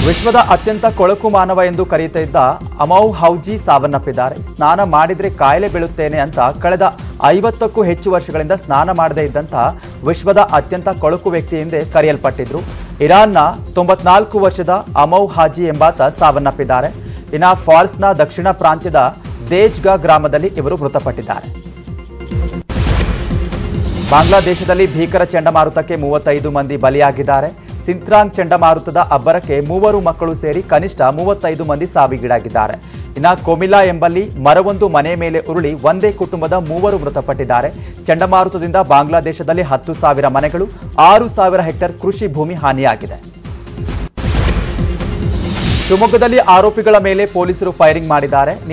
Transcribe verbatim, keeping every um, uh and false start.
ವಿಶ್ವದ ಅತ್ಯಂತ ಕೊಳಕು ಮಾನವ ಎಂದು ಕರೆಯುತ್ತಿದ್ದ ಅಮೌ ಹೌಜಿ ಸಾವನ್ನಪ್ಪಿದ್ದಾರೆ. ಸ್ನಾನ ಮಾಡಿದ್ರೆ ಕಾಯಿಲೆ ಬೀಳುತ್ತೇನೆ ಅಂತ ಕಳೆದ ಐವತ್ತಕ್ಕೂ ಹೆಚ್ಚು ವರ್ಷಗಳಿಂದ ಸ್ನಾನ ಮಾಡದೇ ಇದ್ದಂತಹ ವಿಶ್ವದ ಅತ್ಯಂತ ಕೊಳಕು ವ್ಯಕ್ತಿ ಎಂದೇ ಕರೆಯಲ್ಪಟ್ಟಿದ್ರು. ಇರಾನ್ನ ತೊಂಬತ್ನಾಲ್ಕು ವರ್ಷದ ಅಮೌ ಹಾಜಿ ಎಂಬಾತ ಸಾವನ್ನಪ್ಪಿದ್ದಾರೆ. ಇನ್ನು ಫಾಲ್ಸ್ನ ದಕ್ಷಿಣ ಪ್ರಾಂತ್ಯದ ದೇಜ್ಗಾ ಗ್ರಾಮದಲ್ಲಿ ಇವರು ಮೃತಪಟ್ಟಿದ್ದಾರೆ. ಬಾಂಗ್ಲಾದೇಶದಲ್ಲಿ ಭೀಕರ ಚಂಡಮಾರುತಕ್ಕೆ ಮೂವತ್ತೈದು ಮಂದಿ ಬಲಿಯಾಗಿದ್ದಾರೆ. ಸಿಂತ್ರಾಂಗ್ ಚಂಡಮಾರುತದ ಅಬ್ಬರಕ್ಕೆ ಮೂವರು ಮಕ್ಕಳು ಸೇರಿ ಕನಿಷ್ಠ ಮೂವತ್ತೈದು ಮಂದಿ ಸಾವಿಗೀಡಾಗಿದ್ದಾರೆ. ಇನ್ನು ಕೊಮಿಲಾ ಎಂಬಲ್ಲಿ ಮರವೊಂದು ಮನೆ ಮೇಲೆ ಉರುಳಿ ಒಂದೇ ಕುಟುಂಬದ ಮೂವರು ಮೃತಪಟ್ಟಿದ್ದಾರೆ. ಚಂಡಮಾರುತದಿಂದ ಬಾಂಗ್ಲಾದೇಶದಲ್ಲಿ ಹತ್ತು ಸಾವಿರ ಮನೆಗಳು, ಆರು ಸಾವಿರ ಹೆಕ್ಟೇರ್ ಕೃಷಿ ಭೂಮಿ ಹಾನಿಯಾಗಿದೆ. ಶಿವಮೊಗ್ಗದಲ್ಲಿ ಆರೋಪಿಗಳ ಮೇಲೆ ಪೊಲೀಸರು ಫೈರಿಂಗ್ ಮಾಡಿದ್ದಾರೆ.